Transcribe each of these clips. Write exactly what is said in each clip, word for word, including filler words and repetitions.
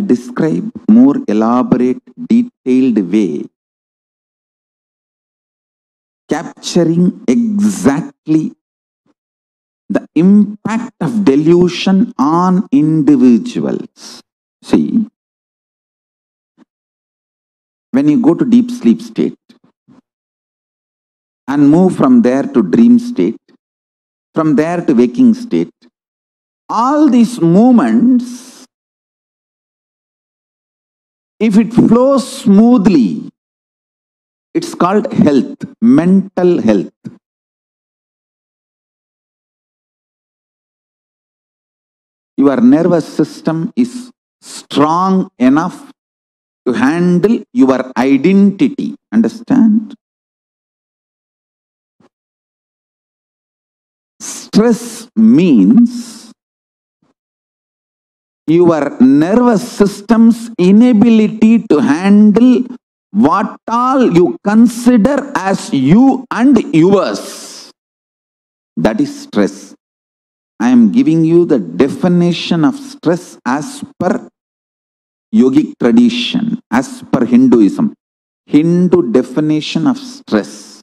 describe more elaborate, detailed way, capturing exactly the impact of delusion on individuals. See, when you go to deep sleep state and move from there to dream state, from there to waking state, all these movements, if it flows smoothly, it's called health, mental health. Your nervous system is strong enough to handle your identity. Understand? Stress means your nervous system's inability to handle what all you consider as you and yours. That is stress. I am giving you the definition of stress as per yogic tradition, as per Hinduism. Hindu definition of stress.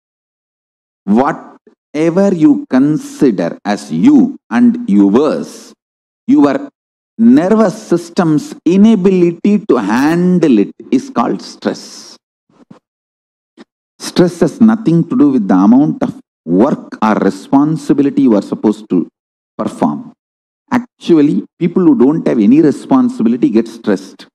Whatever you consider as you and yours, your nervous system's inability to handle it is called stress. Stress has nothing to do with the amount of work or responsibility you are supposed to perform. Actually, people who don't have any responsibility get stressed.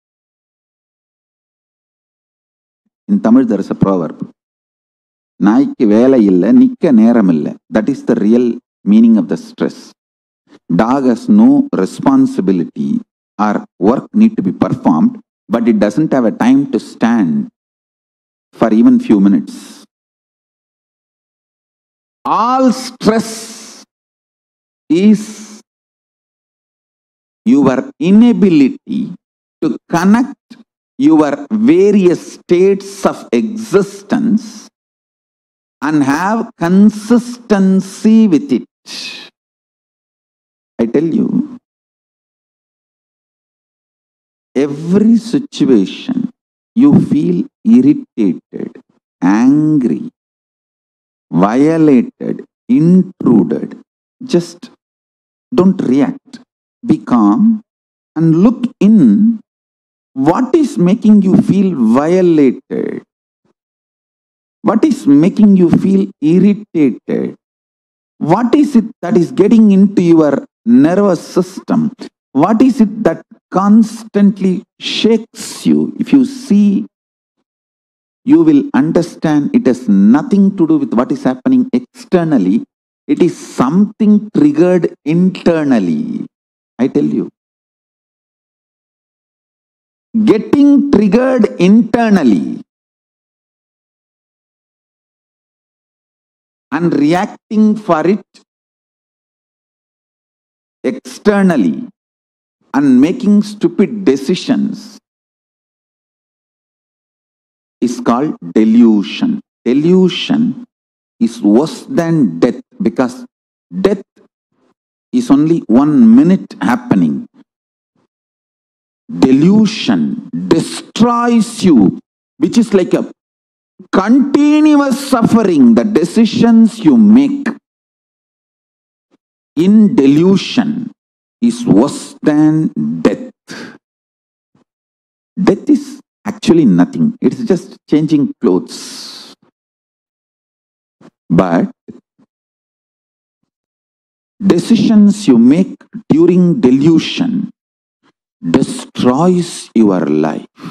In Tamil, there is a proverb. Naikku vela illa, nikka neram illa. That is the real meaning of the stress. Dog has no responsibility or work need to be performed, but it doesn't have a time to stand for even few minutes. All stress is your inability to connect your various states of existence and have consistency with it. I tell you, every situation you feel irritated, angry, violated, intruded, just don't react. Be calm and look in. What is making you feel violated? What is making you feel irritated? What is it that is getting into your nervous system? What is it that constantly shakes you? If you see, you will understand it has nothing to do with what is happening externally. It is something triggered internally. I tell you. Getting triggered internally and reacting for it externally and making stupid decisions is called delusion. Delusion is worse than death, because death is only one minute happening. Delusion destroys you, which is like a continuous suffering. The decisions you make in delusion is worse than death. Death is actually nothing. It's just changing clothes. But decisions you make during delusion destroys your life.